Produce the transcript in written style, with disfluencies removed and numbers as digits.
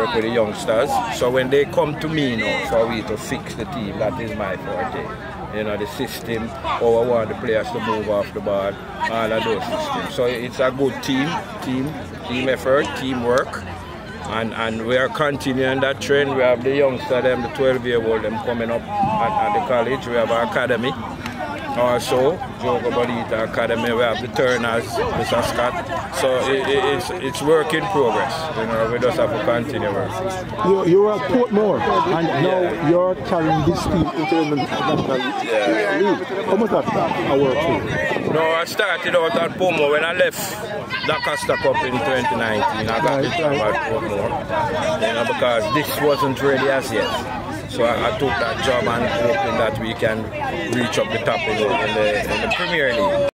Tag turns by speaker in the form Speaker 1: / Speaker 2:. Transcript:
Speaker 1: work with the youngsters. So when they come to me now for we to fix the team, that is my forte. You know, the system, how I want the players to move off the ball, all of those systems. So it's a good team effort, teamwork. And we are continuing that trend. We have the youngsters, them, the 12-year-old, them coming up at the college. We have our academy. Also, Jogo Bonita Academy, we have the Turners, Mr. Scott. So it's work in progress. You know, we just have to continue working.
Speaker 2: You're at Portmore, and now you're carrying this team into the national league. How much that work for?
Speaker 1: No, I started out at Portmore when I left the Costa Cup in 2019. I got the job at Portmore, you know, because this wasn't ready as yet. So I took that job and hoping that we can reach up the top in the Premier League.